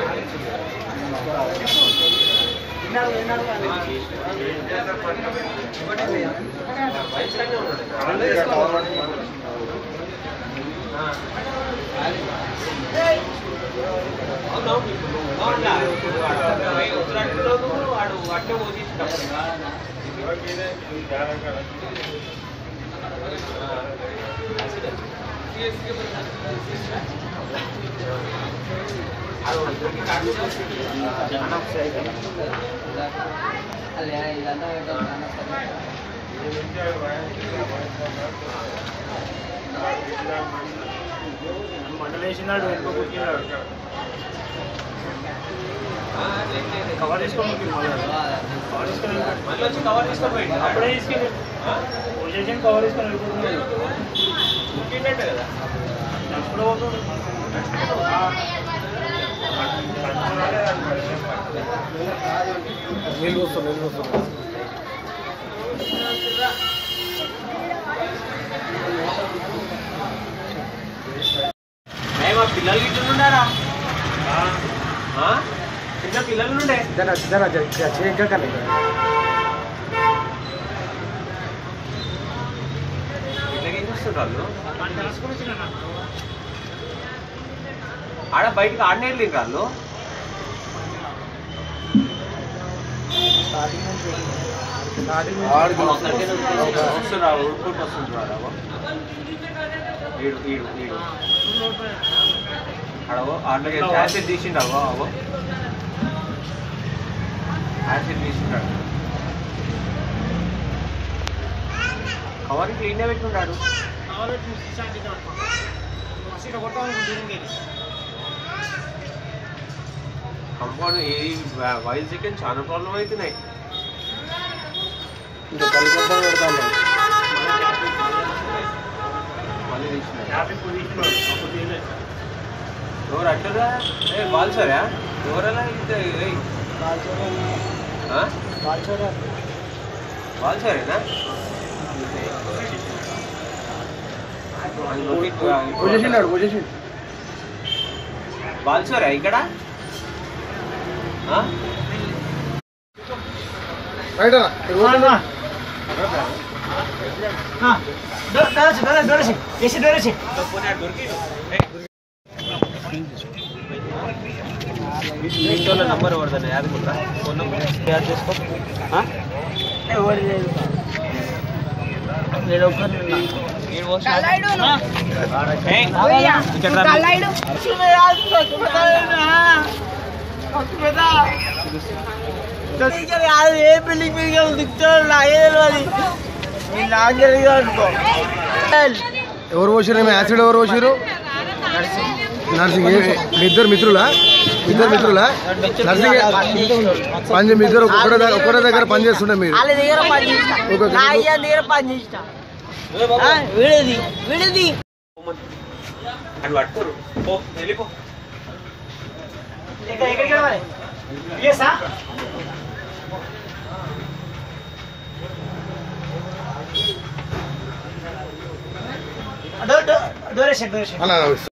మండలేసినాడు వెనుక కూర్చున్నాడు కవర్ తీసుకొని అప్పుడే తీసుకెళ్ళి పొజిషన్ కవర్ తీసుకొని వెళ్ళిపోతున్నాడు కదా ఎప్పుడు పోతుంది నీళ్ళు వస్తుంది మా పిల్లలు గిట్లున్నారా చిన్న పిల్లలు ఉండే ఏం చేస్తున్నారు ఆడ బయటకు ఆడనే వెళ్ళి వాళ్ళు వస్తున్నా ఉడుకుంటూ వస్తుంటారు అడవో ఆటలకి యాసిడ్ తీసిండవో అవో యాసిడ్ తీసిండాడు కవర్ క్లీన్గా పెట్టుకుంటాడు కంపౌండ్ ఏ వైల్ చికెన్ చాలా ప్రాబ్లం అవుతున్నాయి ఇంకా కలిపి పెడతాను మళ్ళీ ఎవరు అట్టరా ఏ బాల్సరా ఎవరలా బాల్సరేనా బాల్సరా ఇక్కడ నంబర్ ఎవరిదన్నా యాడ్ కూడా ఫోన్ నంబర్ యాడ్ చేసుకో ఎవరు లేదు నేను ఒక్కరున్నా ఏ బిల్డింగ్ మీద ఎవరు పోసారు యాసిడ్ ఎవరు పోసారు నర్సింగ్ ఇద్దరు మిత్రులా నర్సింగ్ పని మీ ఇద్దరు ఒకటే దగ్గర పని చేస్తుండే మీరు పట్టుకోరు వెళ్ళిపో డోరేషన్